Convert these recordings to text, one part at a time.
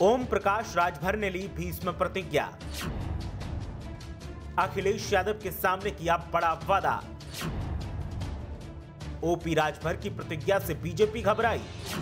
ओम प्रकाश राजभर ने ली भीष्म प्रतिज्ञा। अखिलेश यादव के सामने किया बड़ा वादा। ओपी राजभर की प्रतिज्ञा से बीजेपी घबराई।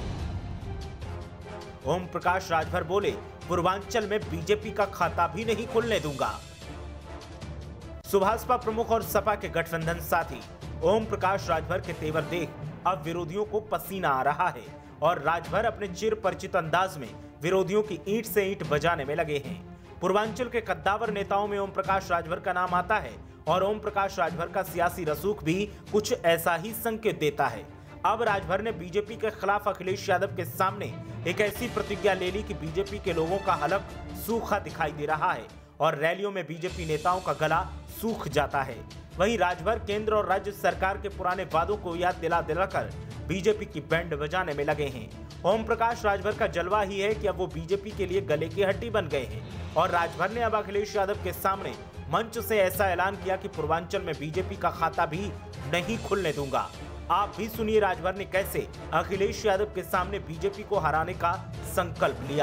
ओम प्रकाश राजभर बोले, पूर्वांचल में बीजेपी का खाता भी नहीं खुलने दूंगा। सुभाषपा प्रमुख और सपा के गठबंधन साथी ओम प्रकाश राजभर के तेवर देख अब विरोधियों को पसीना आ रहा है और राजभर अपने चिर परिचित अंदाज में विरोधियों की ईंट से ईंट बजाने में लगे हैं। पूर्वांचल के कद्दावर नेताओं में ओम प्रकाश राजभर का नाम आता है और ओम प्रकाश राजभर का सियासी रसूख भी कुछ ऐसा ही संकेत देता है। अब राजभर ने बीजेपी के खिलाफ अखिलेश यादव के सामने एक ऐसी प्रतिज्ञा ले ली कि बीजेपी के लोगों का हलक सूखा दिखाई दे रहा है और रैलियों में बीजेपी नेताओं का गला सूख जाता है। वहीं राजभर केंद्र और राज्य सरकार के पुराने वादों को याद दिलाकर बीजेपी की बैंड बजाने में लगे हैं। ओम प्रकाश राजभर का जलवा ही है कि अब वो बीजेपी के लिए गले की हड्डी बन गए हैं और राजभर ने अब अखिलेश यादव के सामने मंच से ऐसा ऐलान किया कि पूर्वांचल में बीजेपी का खाता भी नहीं खुलने दूंगा। आप भी सुनिए राजभर ने कैसे अखिलेश यादव के सामने बीजेपी को हराने का संकल्प लिया।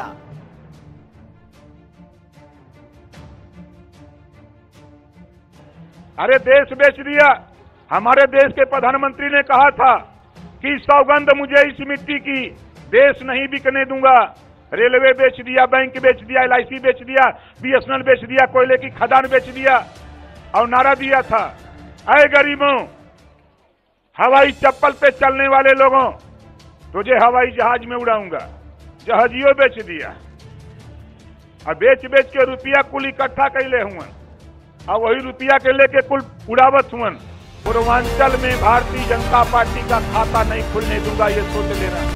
अरे देश बेच दिया। हमारे देश के प्रधानमंत्री ने कहा था कि सौगंध मुझे इस मिट्टी की, देश नहीं बिकने दूंगा। रेलवे बेच दिया, बैंक बेच दिया, LIC बेच दिया, BSNL बेच दिया, कोयले की खदान बेच दिया और नारा दिया था, अरे गरीबों, हवाई चप्पल पे चलने वाले लोगों, तुझे हवाई जहाज में उड़ाऊंगा। जहाजियों बेच दिया और बेच बेच के रुपया कुल इकट्ठा कैले हुए और वही रुपया के लेके कुल उड़ावत हुए। पूर्वांचल में भारतीय जनता पार्टी का खाता नहीं खुलने दूंगा, ये सोच लेना।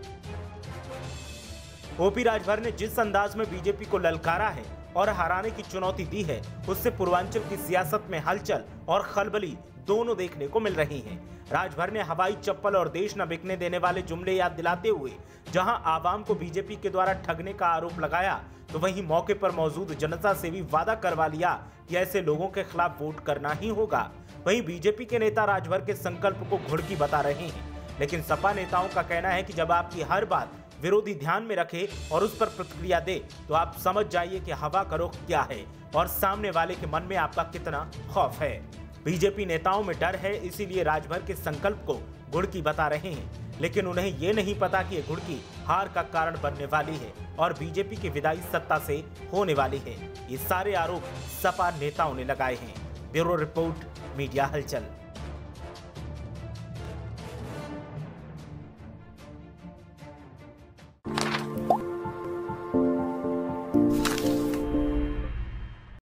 ओपी राजभर ने जिस अंदाज में बीजेपी को ललकारा है और हराने की चुनौती दी है, उससे पूर्वांचल की सियासत में हलचल और खलबली दोनों देखने को मिल रही हैं। राजभर ने हवाई चप्पल और देश न बिकने देने वाले जुमले याद दिलाते हुए जहां आवाम को बीजेपी के द्वारा ठगने का आरोप लगाया, तो वहीं मौके पर मौजूद जनता से भी वादा करवा लिया कि ऐसे लोगों के खिलाफ वोट करना ही होगा। वहीं बीजेपी के नेता राजभर के संकल्प को घुड़की बता रहे हैं, लेकिन सपा नेताओं का कहना है कि जब आपकी हर बात विरोधी ध्यान में रखे और उस पर प्रतिक्रिया दे तो आप समझ जाइए कि हवा का रुख क्या है और सामने वाले के मन में आपका कितना खौफ है। बीजेपी नेताओं में डर है, इसीलिए राजभर के संकल्प को घुड़की बता रहे हैं, लेकिन उन्हें ये नहीं पता कि ये घुड़की हार का कारण बनने वाली है और बीजेपी की विदाई सत्ता से होने वाली है। ये सारे आरोप सपा नेताओं ने लगाए हैं। ब्यूरो रिपोर्ट, मीडिया हलचल।